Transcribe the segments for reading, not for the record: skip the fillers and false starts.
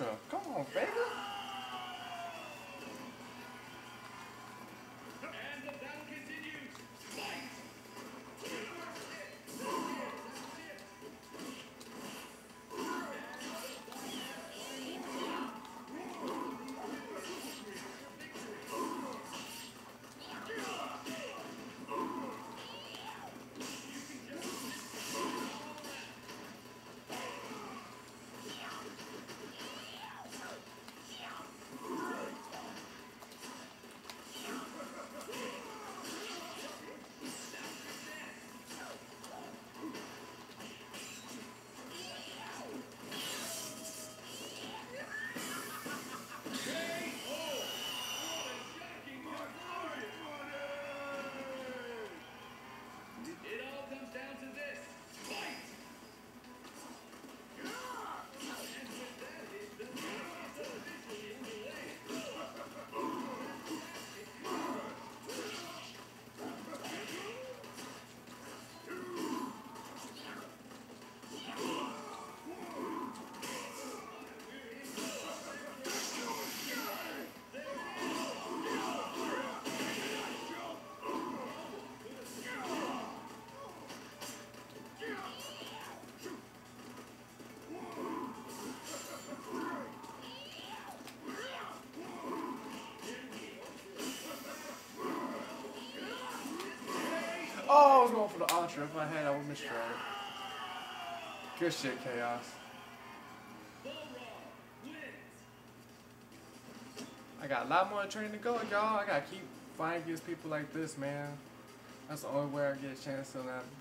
Ultra. Come on, baby. And the battle continues. Fight! It all comes down to this. Fight! And with that, the match is officially underway. Oh, I was going for the Ultra. If I had, I would have been straight. Good shit, Chaos. Balrog wins. I got a lot more training to go, y'all. I gotta keep fighting against people like this, man. That's the only way I get a chance to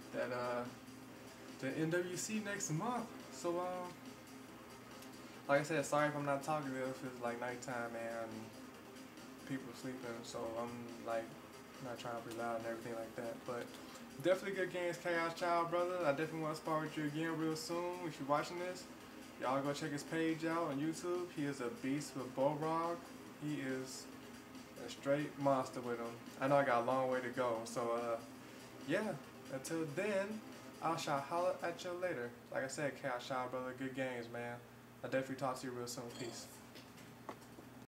the NWC next month. So like I said, sorry if I'm not talking if it's like nighttime and people sleeping. So I'm like not trying to be loud and everything like that. But definitely good games, Chaos Child, brother. I definitely want to spar with you again real soon. If you're watching this, y'all go check his page out on YouTube. He is a beast with Balrog. He is a straight monster with him. I know I got a long way to go, so yeah. Until then, I shall holler at you later. Like I said, Chaos Child, brother, good games, man. I'll definitely talk to you real soon. Peace.